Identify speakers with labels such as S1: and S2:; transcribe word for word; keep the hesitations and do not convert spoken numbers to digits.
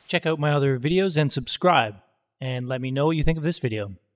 S1: check out my other videos and subscribe. And let me know what you think of this video.